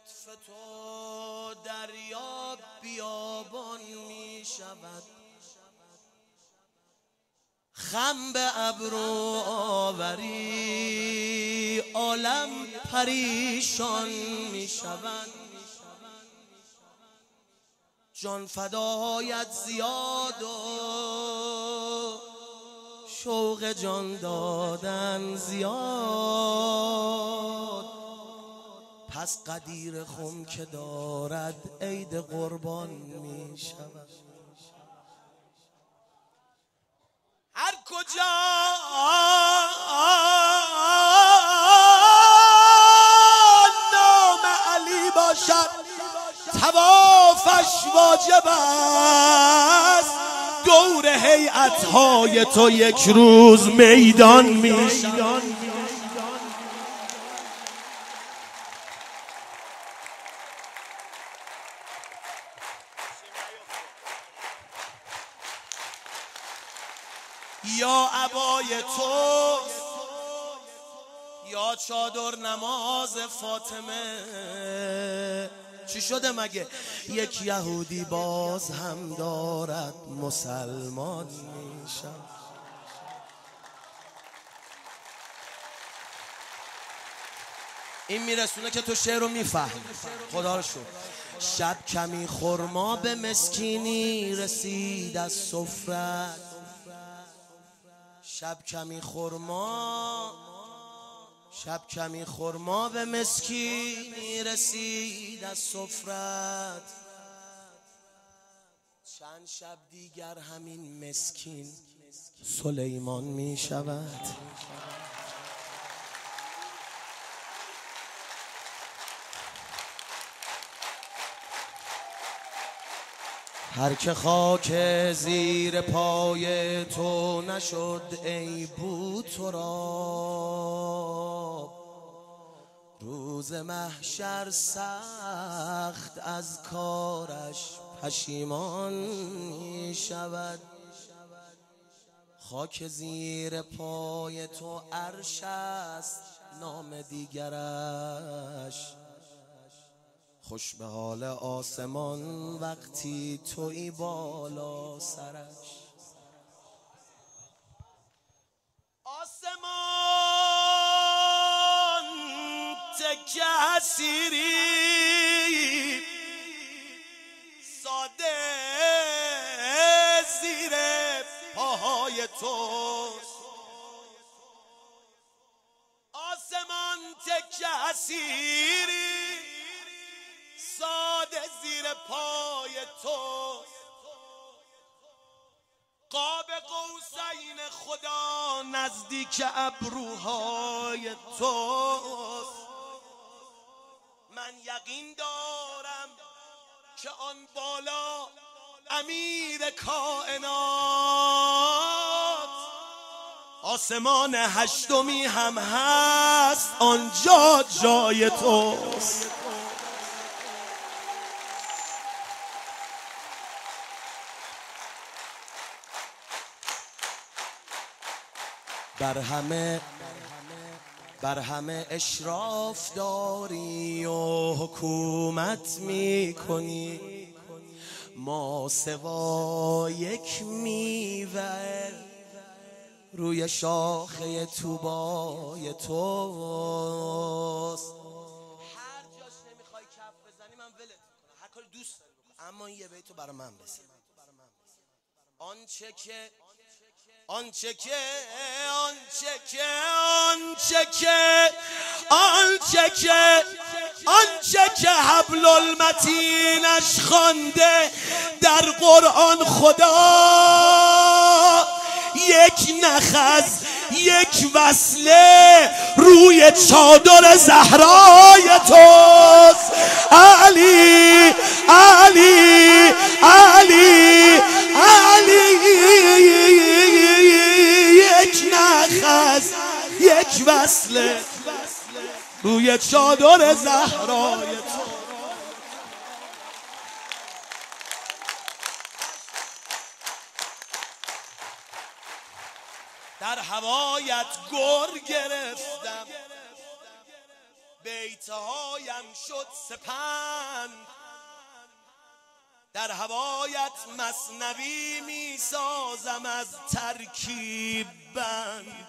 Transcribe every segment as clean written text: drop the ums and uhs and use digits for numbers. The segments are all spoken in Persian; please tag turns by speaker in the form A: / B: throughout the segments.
A: لطف تو دریا بیابان می شود، خم به ابرو آوری عالم پریشان می شود. جان فدایت زیاد و شوق جان دادن زیاد، پس قدیر خم که دارد عید قربان می شود. هر کجا نام علی باشد طوافش واجب است، دور هیئت‌های تو یک روز میدان می شود. یا عبای تو یا چادر نماز فاطمه، چی شده مگه؟ یک یهودی باز هم دارد مسلمان میشم. این میرسونه که تو شعر رو میفهمی. خدا رو شکر. شب کمی خرما به مسکینی رسید از سفرت، شب کمی خرما به مسکینی رسید از سفرت، چند شب دیگر همین مسکین سلیمان می شود. هر که خاک زیر پای تو نشد ای بوتراب، روز محشر سخت از کارش پشیمان می شود. خاک زیر پای تو عرش است نام دیگرش، خوش به حال آسمان وقتی تویی بالا سرش. آسمان تکه حسیری ساده زیر پاهای توست، آسمان تکه حسیری ساده زیر پای توست، قاب قوسین خدا نزدیک ابروهای توست. من یقین دارم که آن بالا امیر کائنات، آسمان هشتمی هم هست آنجا جای توست. بر همه اشراف داری و حکومت می کنی، ما سوا یک میوه روی شاخه طوبای توست. هر جاش نمیخوای کف بزنی من ولت میکنم، هر کاری دوست داری بکن، اما این یه بیتو برای من بزن. آنچه که حبل المتینش خوانده در قرآن خدا، یک نخز یک وصله روی چادر زهرای توست. علی علی علی علی، یک نخز یک وصله روی چادر زهرای تو. در هوایت گر گرفتم، بیتهایم شد سپند، در هوایت مثنوی می سازم از ترکیب بند.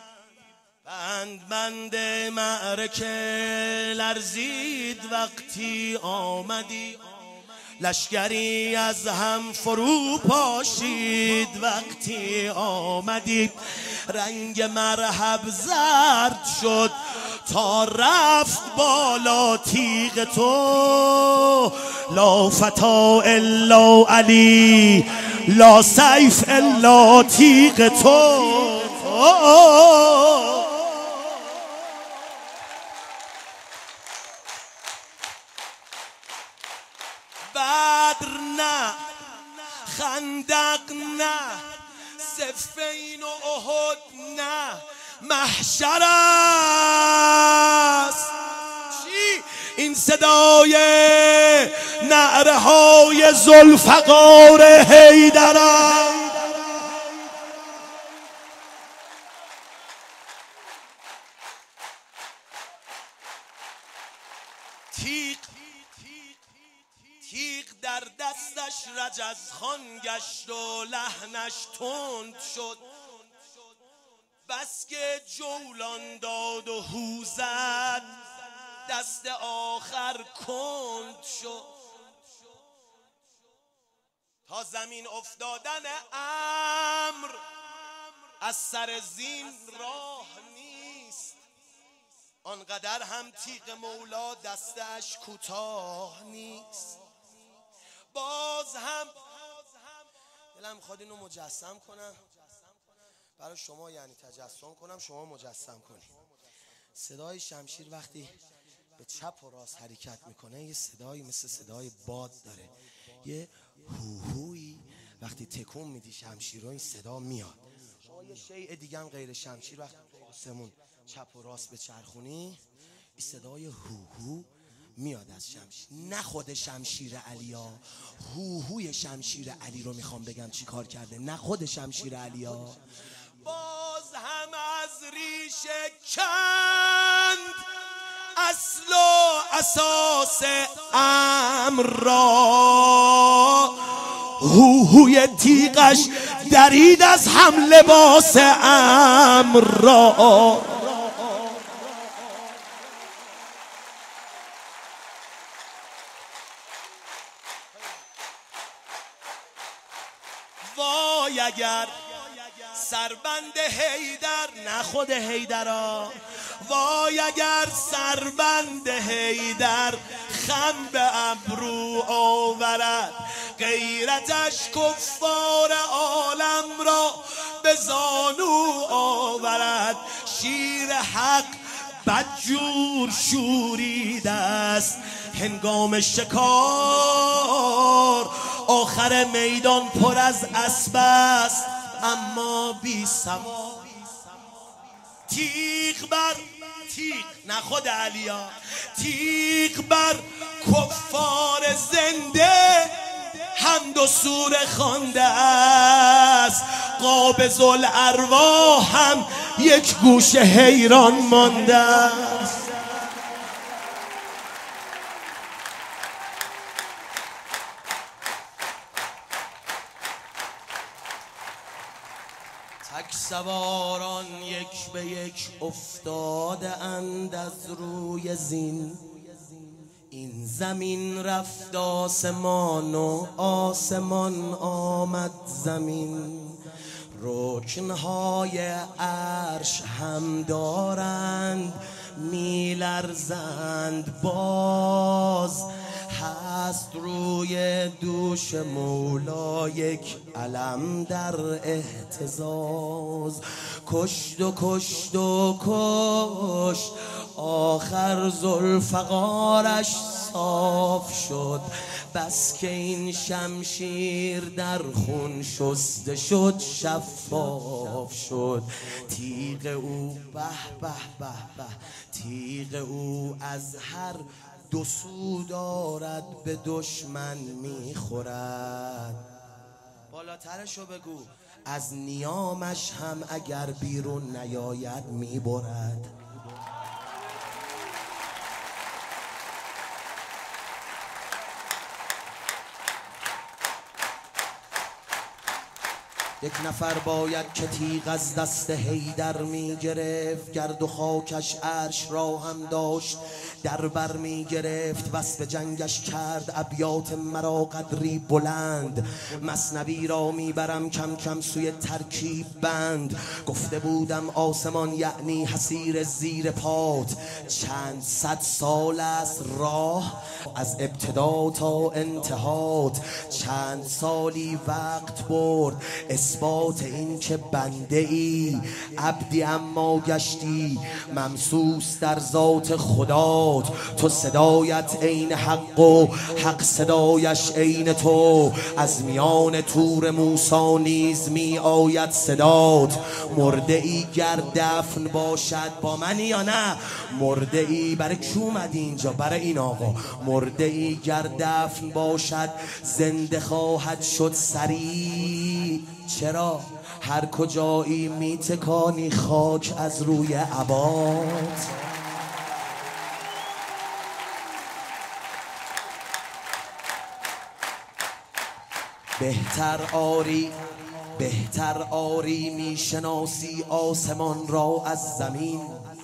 A: بند معرکه لرزید وقتی آمدی، لشکری از هم فرو پاشید وقتی آمدی. رنگ مرحب زرد شد تا رفت بالا تیغ تو، لا فتا الا علی لا سیف الا تیغ تو. بدر نه، خندق نه، صفین و احد نه، محشر است. چی؟ این صدای نعره های ذوالفقار حیدر است. تیغ در دستش رجزخوان گشت و لحنش تند شد، بس که جولان داد و هو زد دست آخر کند شد. تا زمین افتادن امر از سر زین راه نیست، آنقدر هم تیغ مولا دستش کوتاه نیست. باز هم دلم خواهد اینو مجسم کنم برای شما، یعنی تجسم کنم شما مجسم کنید. صدای شمشیر وقتی به چپ و راست حرکت میکنه یه صدایی مثل صدای باد داره، یه هوهویی وقتی تکون میدی شمشیر رو این صدا میاد. یه شیء دیگه هم غیر شمشیر وقتی سمون چپ و راست به چرخونی این صدای هوهو میاد از شمشیر. نه خود شمشیر علیا، هوهوی شمشیر علی رو میخوام بگم چی کار کرده، نه خود شمشیر علیا. باز هم از ریشه کند اصل و اساس امر را، هوهوی تیغش درید از هم لباس امر را. وای اگر سربند حیدر، نه خود حیدرا، وای اگر سربند حیدر خم به ابرو آورد، غیرتش کفار عالم را به زانو آورد. شیر حق بدجور شوریده است هنگام شکار، آخر میدان پر از اسب است اما بی سوار. تیغ بر تیغ، نه خود علیا، تیغ بر کفار زنده حمد و سوره خوانده است، قابض الارواح هم یک گوشه حیران مانده است. تک سواران یک به یک افتاده اند از روی زین، این زمین رفت آسمان و آسمان آمد زمین. رکنهای عرش هم دارند میلرزند باز، هست روی دوش مولا یک علم در اهتزاز. کشت و کشت و کشت آخر ذوالفقارش صاف شد، بس که این شمشیر در خون شسته شد شفاف شد. تیغ او به به به به، تیغ او از هر دو سو دارد به دشمن میخورد. بالاترشو بگو، از نیامش هم اگر بیرون نیاید میبرد. یک نفر باید که تیغ از دست حیدر می گرفت، گرد و خاکش عرش را هم داشت در بر می گرفت. بس به جنگش کرد ابیات مرا قدری بلند، مثنوی را می برم کم کم سوی ترکیب بند. گفته بودم آسمان یعنی حصیر زیر پات، چند صد سال است راه از ابتدا تا انتهات. چند سالی وقت برد اثبات این که بنده ای عبدی اما گشتی ممسوس در ذات خدات. تو صدایت عین حق و حق صدایش عین تو، از میان تور موسی نیز می آید صدات. مرده ای گر دفن باشد با منی یا نه؟ مرده ای برای کی اومدی اینجا؟ برای این آقا. مرده ای گر دفن باشد زنده خواهد شد سریع. چرا؟ هر کجایی می تکانی خاک از روی عباد. بهتر آری میشناسی آسمان را از زمین،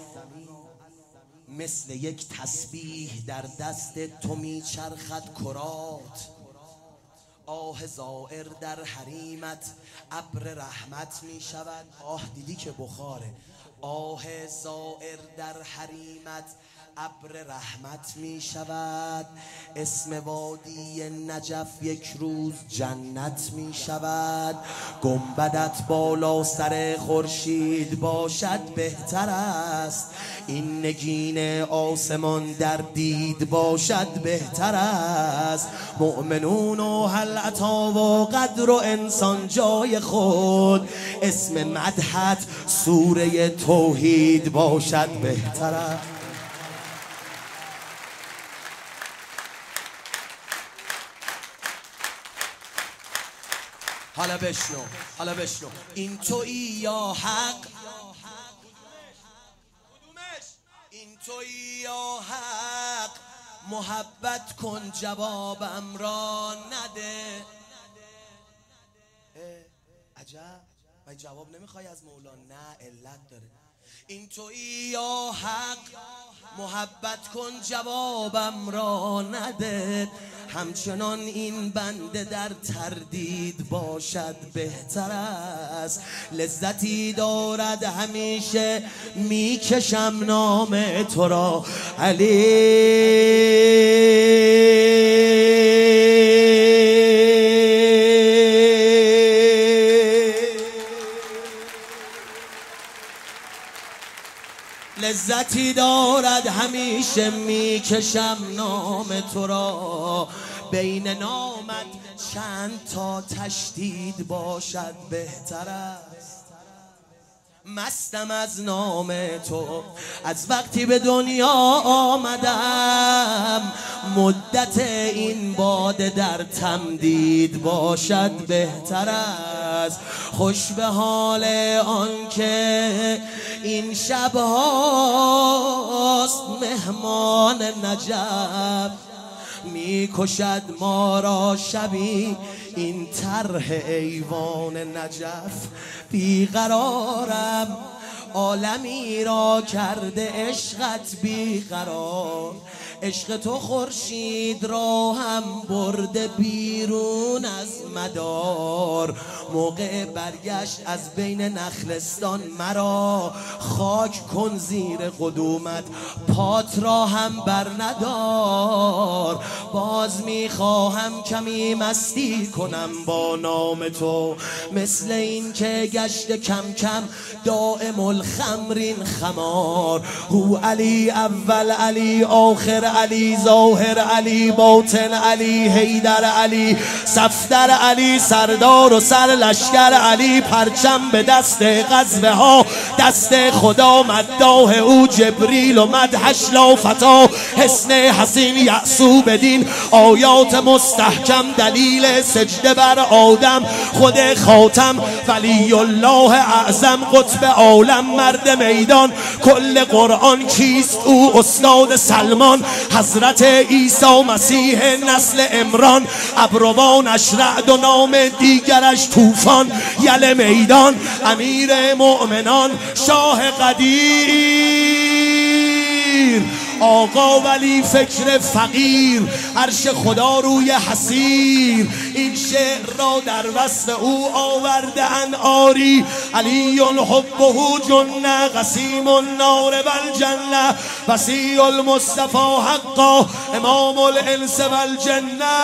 A: مثل یک تسبیح در دست تو میچرخد کرات. آه زائر در حریمت ابر رحمت می شود. آه دیدی که بخاره. آه زائر در حریمت ابر رحمت می شود. اسم وادی نجف یک روز جنت می شود. گنبدت بالا سر خورشید باشد بهتر است. این نگین آسمان در دید باشد بهتر است. مؤمنون و هل عطا و قدر و انسان جای خود، اسم مدحت سوره توحید باشد بهتر است. حالا بشنو این تویی یا حق، این تویی یا حق، محبت کن جوابم را نده. عجب، من جواب نمیخوای از مولا؟ نه، علت داره. این تویی یا حق، محبت کن جوابم را نده. همچنان این بنده در تردید باشد بهتر است. لذتی دارد همیشه میکشم نام تو را علی. لذتی دارد همیشه میکشم نام تو را. بین نامت چند تا تشدید باشد بهتر است. مستم از نام تو از وقتی به دنیا آمدم. مدت این باده در تمدید باشد بهتر است. خوش به حال آن که این شبهاست مهمان نجف. می کشد ما را شبی این طرح ایوان نجف. بیقرارم عالمی را کرده عشقت بیقرار. عشق تو خورشید را هم برده بیرون از مدار. موقع برگشت از بین نخلستان مرا خاک کن زیر قدومت، پات را هم بر ندار. باز میخواهم کمی مستی کنم با نام تو، مثل این که گشت کم کم دائم الخمرین خمار. هو علی اول علی آخر علی ظاهر علی باطن علی حیدر علی صفدر علی سردار و سر لشکر علی. پرچم به دست غزوه ها دست خدا، مداح او جبریل و مدحش لافتا. حسن حسین یعصوب بدین آیات مستحکم، دلیل سجده بر آدم خود خاتم. ولی الله اعظم قطب عالم مرد میدان، کل قرآن کیست او استاد سلمان. حضرت عیسی مسیح نسل عمران، ابروانش رعد و نام دیگرش طوفان، یل میدان امیر مؤمنان شاه قدیر، آقا ولی فکر فقیر، عرش خدا روی حسیر. این شعر را در وصف او آورده ان آری، علی حبه جنه قسیم النار والجنه، وسیع المصطفى حقا امام الانس والجنه.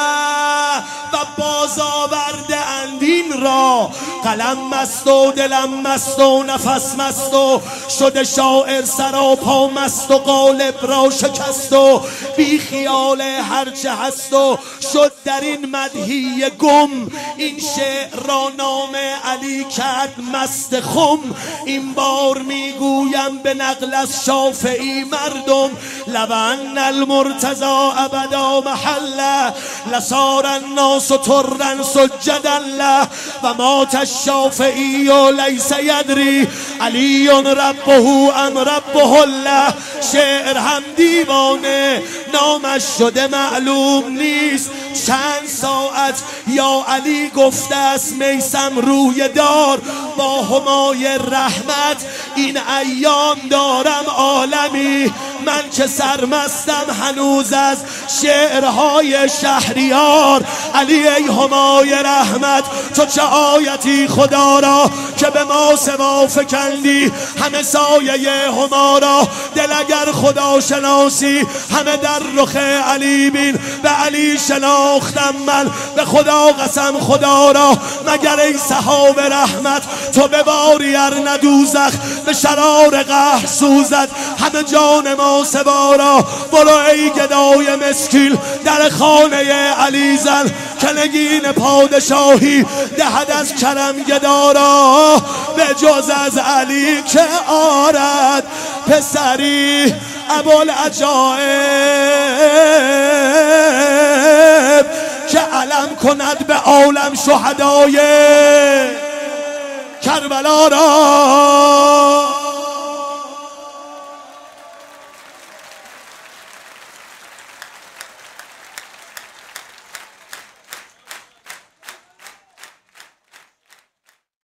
A: و باز آورده اندین را قلم مست و دلم مست و نفس مست و شده شاعر سراپا مست و قالب را شکست و بی خیال هرچه هست و شد در این مدحی گم. این شعر را نام علی کرد مست خم. این بار میگویم به نقل از شافعی مردم، لو ان المرتضی ابدا محله لصار الناس طرا سجدا له، و مات الشافعی لیس یدری علی ربه ام ربه الله. شعر هم دیوانه نامش شده معلوم نیست، چند ساعت یا علی گفته است میسم روی دار، با همای رحمت این ایام دارم عالمی. من که سرمستم هنوز از شعرهای شهریار. علی ای همای رحمت، تو چه آیتی خدا را که به ما سوا فکندی، همه سایه هما را دل اگر خدا شناسی، همه در رخ علی بین، به علی شناختم من به خدا قسم خدا را. مگر ای صحاب رحمت تو بباری ار ندوزخ، به شرار قهر سوزد همه جان ما سوا را. برو ای گدای مسکین در خانه علی زن، که نگین پادشاهی دهد از کرم گدا را. به جز از علی که آرد پسری ابوالعجایب، که علم کند به عالم شهدای کربلا را.